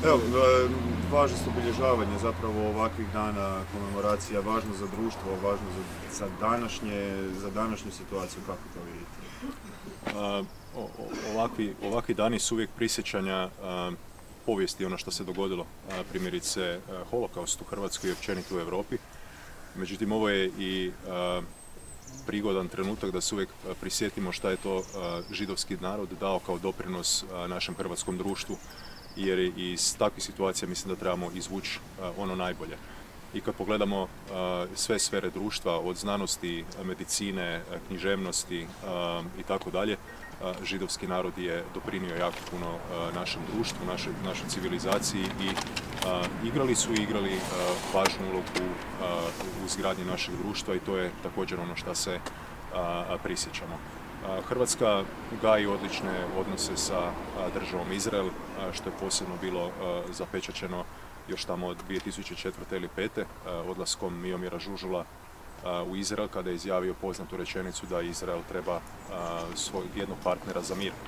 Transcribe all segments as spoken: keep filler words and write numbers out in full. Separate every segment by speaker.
Speaker 1: Evo, važnost obilježavanja zapravo ovakvih dana, komemoracija, važno za društvo, važno za, za, današnje, za današnju situaciju, kako to vidite?
Speaker 2: Uh, ovakvi, ovakvi dani su uvijek prisjećanja uh, povijesti, ono što se dogodilo, uh, primjerice uh, holokaust u Hrvatskoj i općenito u Europi. Međutim, ovo je i uh, prigodan trenutak da se uvijek uh, prisjetimo šta je to uh, židovski narod dao kao doprinos uh, našem hrvatskom društvu, jer iz takvih situacija mislim da trebamo izvući uh, ono najbolje. I kad pogledamo uh, sve sfere društva, od znanosti, medicine, književnosti uh, i tako dalje, židovski narod je doprinio jako puno uh, našem društvu, našoj, našoj civilizaciji i uh, igrali su i igrali uh, važnu ulogu uh, u izgradnji našeg društva i to je također ono što se uh, prisjećamo. Uh, Hrvatska gaji odlične odnose sa uh, državom Izrael, uh, što je posebno bilo uh, zapečaćeno još tamo od dvije tisuće četvrte ili pete uh, odlaskom Miomira Žužula u Izrael, kada je izjavio poznatu rečenicu da Izrael treba svog jednog partnera za mir.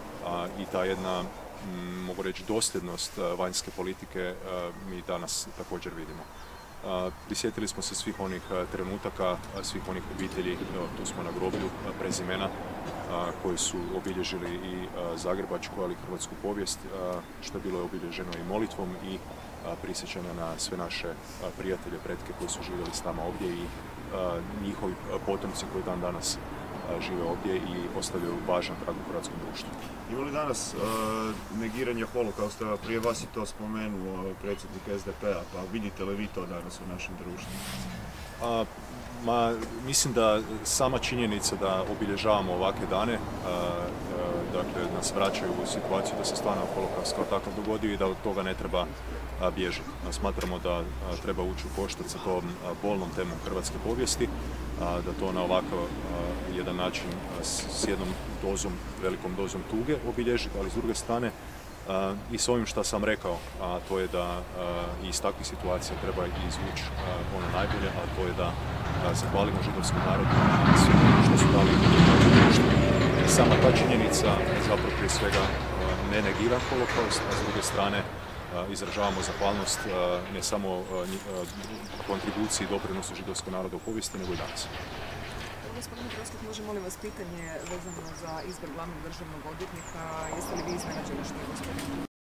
Speaker 2: I ta jedna, mogu reći, dosljednost vanjske politike mi danas također vidimo. Prisjetili smo se svih onih trenutaka, svih onih obitelji, tu smo na groblju prezimena, koji su obilježili i zagrebačku, ali i hrvatsku povijest, što je bilo obilježeno i molitvom i prisjećanja na sve naše prijatelje, pretke koji su živjeli s nama ovdje i njihovi potomci koji dan danas žive ovdje i ostavljaju važan trag u hrvatskom društvu.
Speaker 1: Ima li danas uh, negiranje holokausta? Prije vas je to spomenuo predsjednik S D P-a, pa vidite li vi to danas u našem društvu?
Speaker 2: A, ma, mislim da sama činjenica da obilježavamo ovakve dane, a, a, dakle, nas vraćaju u situaciju da se stvarno holokaust kao takav dogodio i da od toga ne treba a, bježati. A, smatramo da a, treba ući u koštac sa tom a, bolnom temom hrvatske povijesti, a, da to na ovakav a, jedan način a, s, s jednom dozom, velikom dozom tuge obilježiti, ali s druge strane Uh, i s ovim što sam rekao, a to je da uh, iz takvih situacija treba izvući uh, ono najbolje, a to je da uh, zahvalimo židovskom narodu na sve što su dali u društvu. Sama ta činjenica zapravo prije svega uh, ne negira holokaust, a s druge strane uh, izražavamo zahvalnost uh, ne samo uh, uh, kontribuciji i doprinosu židovskog naroda u povijesti, nego i danas.
Speaker 3: Gospodine Troskot, može molim vas pitanje vezano za izbor glavnog državnog odvjetnika. Jeste li vi iznenađeni što je gospodin